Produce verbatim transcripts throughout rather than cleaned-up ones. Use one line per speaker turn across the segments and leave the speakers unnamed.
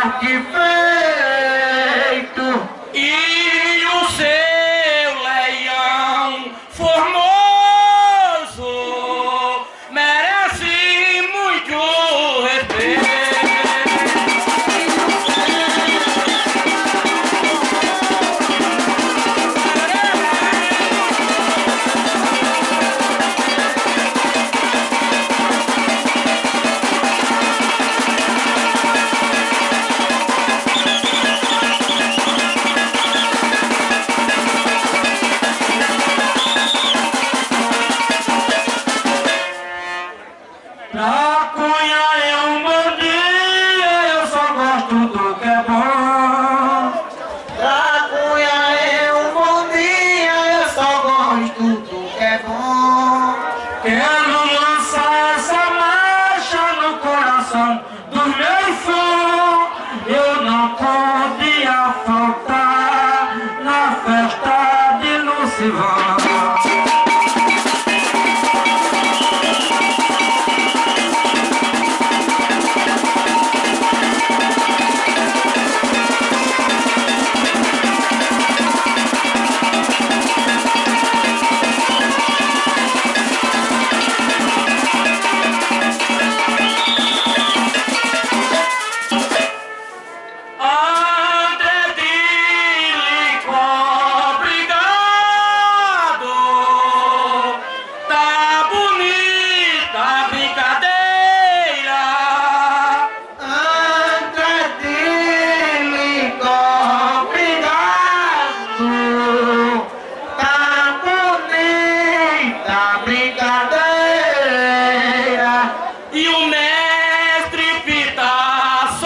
arquiteto
e o seu leão formoso merece muito respeito.
Pra Cunha é um bom dia, eu só gosto do que é bom. Pra Cunha é um bom dia, eu só gosto do que é bom. Quero lançar essa marcha no coração do meu som. Eu não podia faltar na festa de Lucivão.
E o mestre Pita sou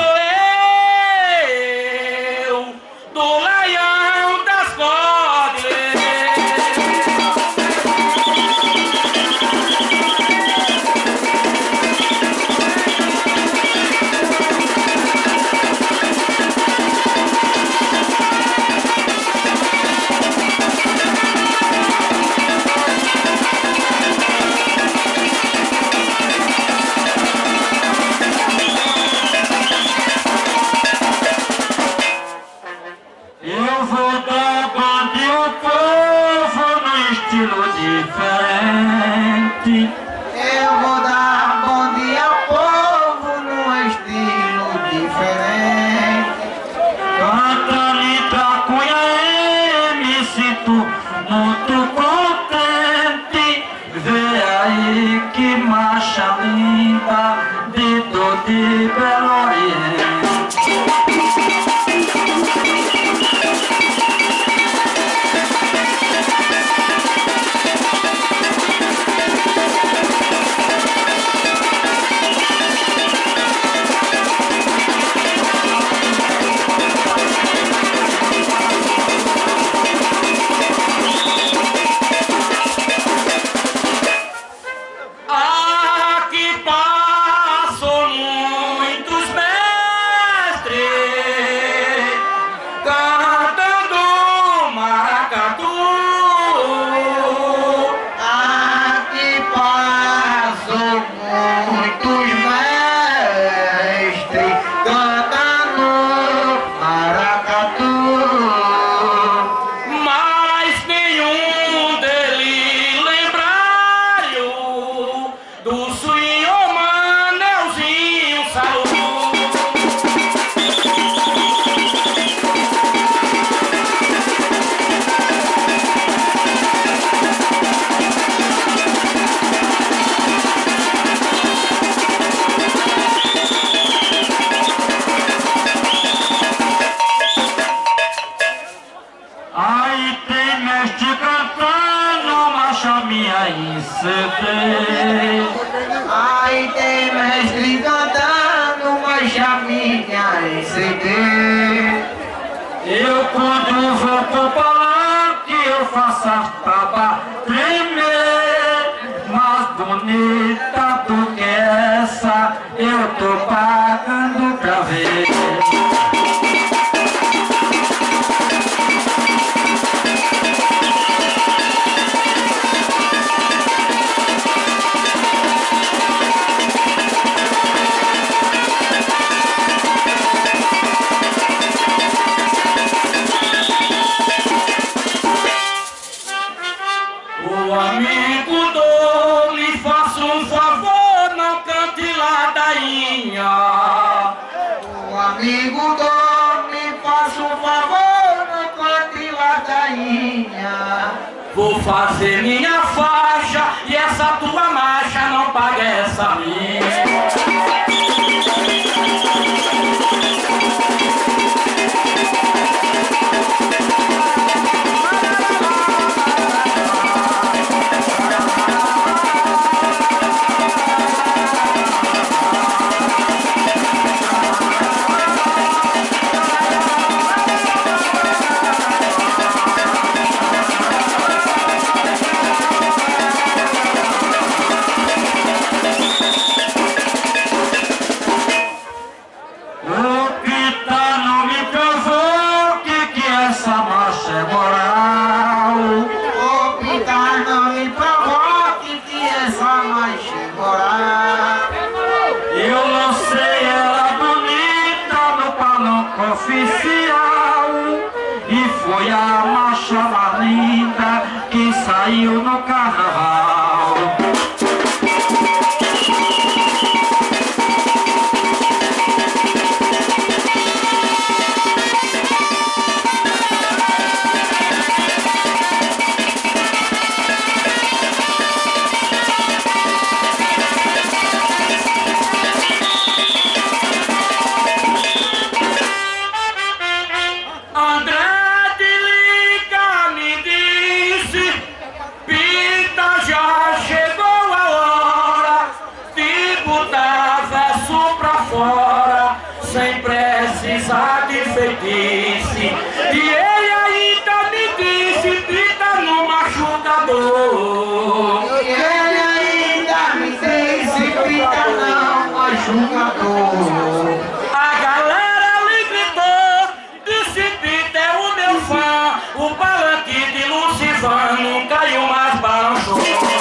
eu, do Laião das Cordilheiras.
Eu vou dar bande ao povo no estilo diferente. Eu vou dar bande ao povo no estilo diferente. Cantando pra Cunha, me sinto muito contente. Vê aí que marcha linda de dor de Belo Oriente.
Aqui passam muitos mestres cantando maracatu.
Aqui passam muitos mestres cantando maracatu.
Mas nenhum deles lembraram do senhor Manelzinho Saúde.
Aí tem mestre cantando marcha minha em C D. Aí tem mestre cantando marcha minha em C D. Eu quando vou pro palanque eu faço a taba tremer. Mais bonita do que essa eu tô pagando pra ver. digo dor, me faça um favor, não cante ladainha.
Vou fazer minha faixa e essa tua marcha não paga essa minha.
Oficial, e foi a marcha mais linda que saiu no carnaval. Sem precisar de feitiço, e ele ainda me disse: grita no machucador.
E ele ainda me disse: grita no machucador.
A galera lhe gritou, disse: grita é o meu fã. O palanque de Lucifano caiu, mas balançou.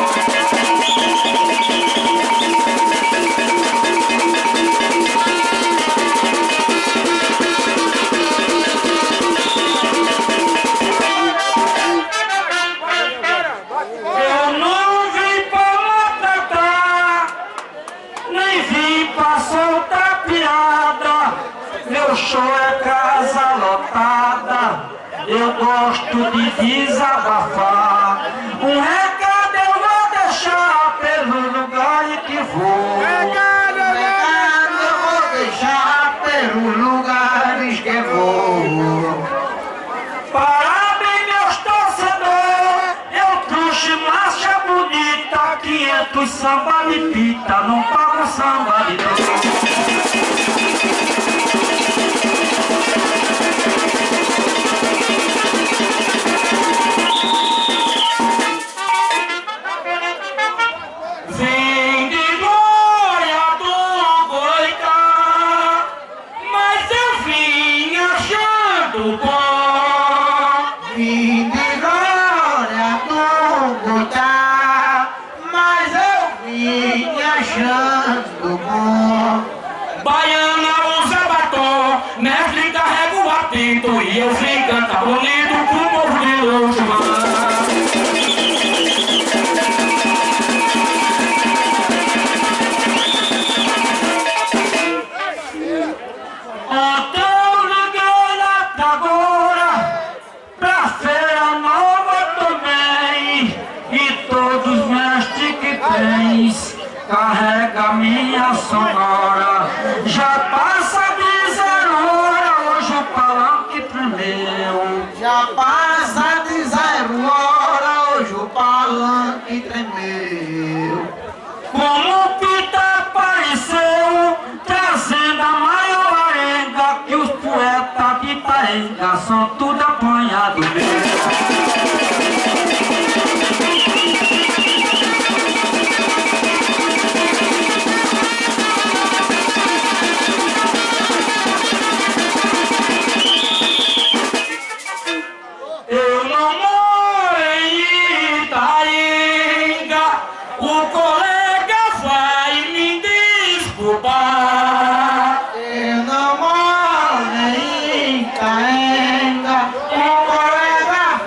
Meu show é casa lotada, eu gosto de desabafar. Um recado eu vou deixar pelo lugar em que vou.
Recado eu vou deixar pelos lugares que vou.
Parabéns, meus torcedores, eu trouxe marcha bonita, quinhentos samba de pita, não pago samba de dor. Vim de glória do Goitá, mas eu vim achando bom.
Vim de glória do Goitá, mas eu vim achando bom.
Baiana usa batom, mestre carrega o apito, e eu vim cantar bonito com o povo de Lujumã. Então liguei agora pra feira nova também, e todos os mestres que tens carrega minha sonora. Já passa de zero hora, hoje o palanque tremeu.
Já passa de zero hora, hoje o palanque tremeu.
Como o Pita apareceu, trazendo a maior arenga, que os poetas de Paenga são tudo apanhado mesmo. Eu não moro em Itaenga, o colega vai me desculpar.
Eu não moro em Itaenga, o colega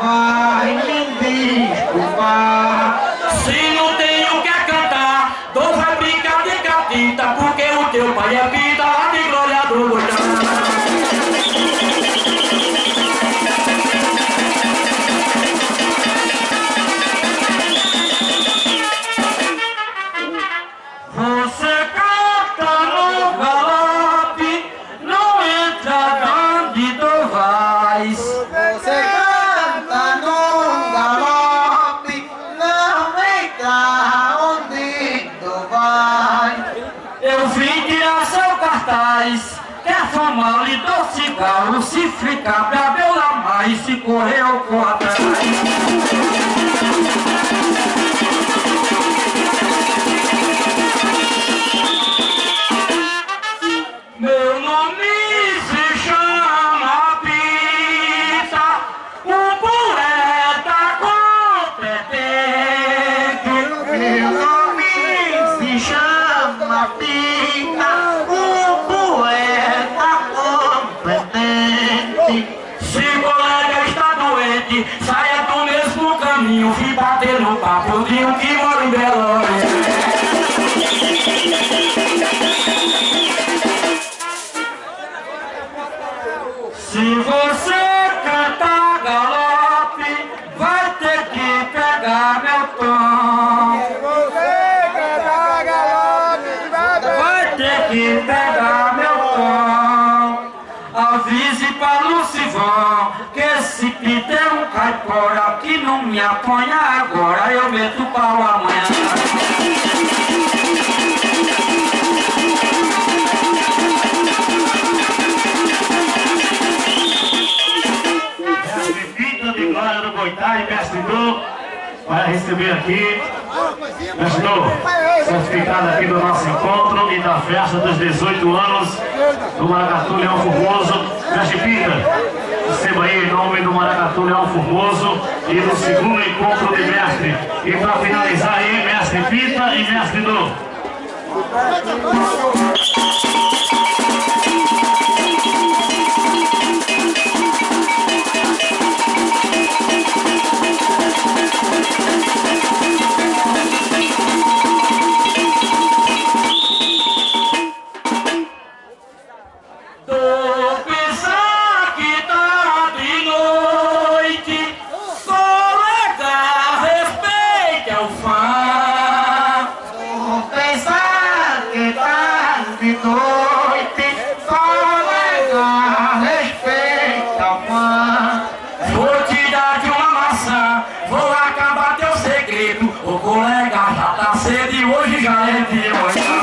mal lhe dou cigarro, se ficar bebeu lá mais, se correu com atrás. Meu nome se chama Pita, um poeta competente.
Meu nome se chama Pita, um poeta competente.
Se o colega está doente, saia do mesmo caminho, vim bater no papo de um que mora em Belo Horizonte. Se você cantar galope, vai ter que pegar meu tom.
Se você cantar galope,
Vai ter que pegar meu tom. Avise para Lucivão que esse Pita é um caipora que não me apanha agora, eu meto pau amanhã.
Boitai, mestre Du, vai receber aqui, mestre Du, certificado aqui do nosso encontro e da festa dos dezoito anos do Maracatu Leão Formoso. Mestre Pita, receba aí em nome do Maracatu Leão Formoso e do segundo encontro de mestre. E para finalizar aí, mestre Pita e mestre Du.
O colega já tá cedo e hoje já é de manhã.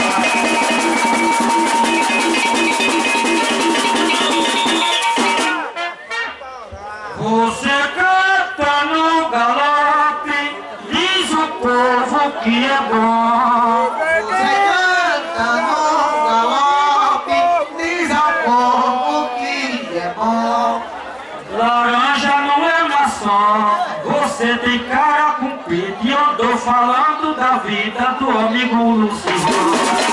Você canta no galope, diz o povo que é bom.
Você canta no galope, diz ao povo que é bom.
Laranja não é maçã, você tem cara comprida e eu tô falando da vida do amigo Lucivão.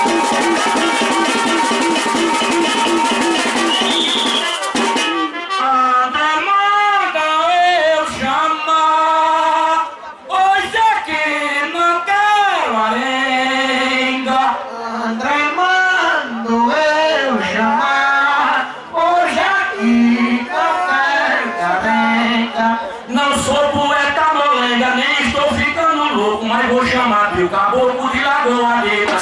A demanda eu chamar, hoje aqui não quero arenga.
André mando eu chamar, hoje aqui não quero carenga.
Não sou poeta molenga, nem estou ficando louco, mas vou chamar teu caboclo de Lagoa Negra.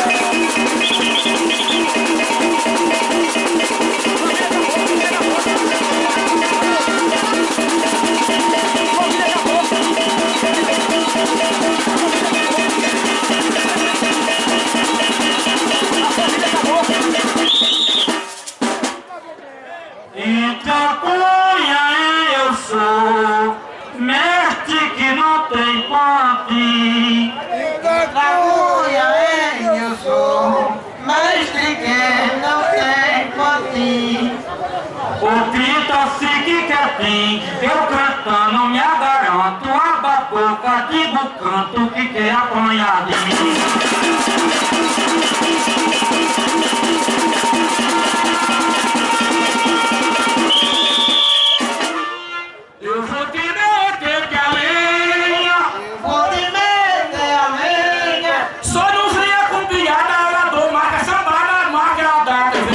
Então cunha eu sou, mestre que não tem ponte.
Cunha eu sou, mestre que não tem potinho.
O Pita fique quietinho, eu cantando me agaranto, aba a boca, digo o canto que quer apanhar de mim. Eu vou te meter que a lenha,
Vou te meter a lenha,
só não venha com piada, ela dou marca sambada, marca da T V.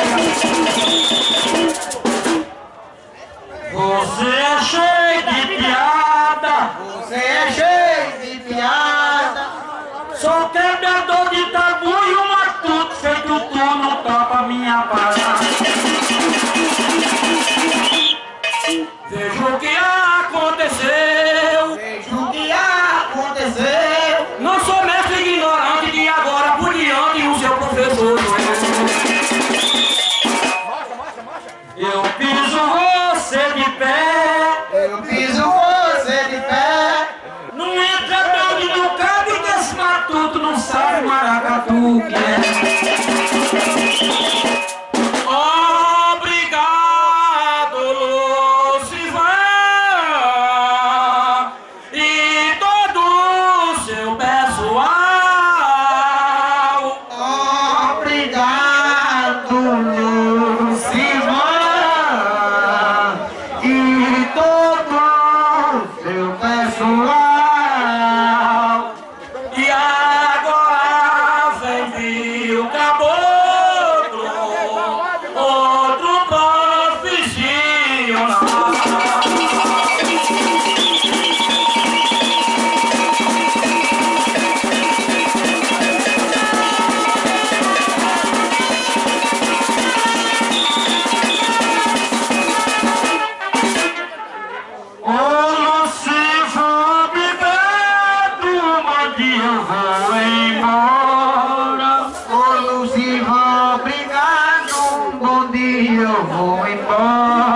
Você é cheio de piada,
você é cheio de piada.
sou quebrador de tabu e um Eu piso você de pé,
eu piso você de pé.
não entra doido no cabo e desse matuto não sabe maracatu que é. Obrigado, Lucivan, e todo o seu pessoal.
Obrigado, Lucivan, e todo o seu pessoal.
E agora vem vir o caboclo, outro profissional. Ô Lucifer, obrigado, bom dia, eu vou embora.
Ô Lucivan, obrigado, um bom dia, eu vou embora.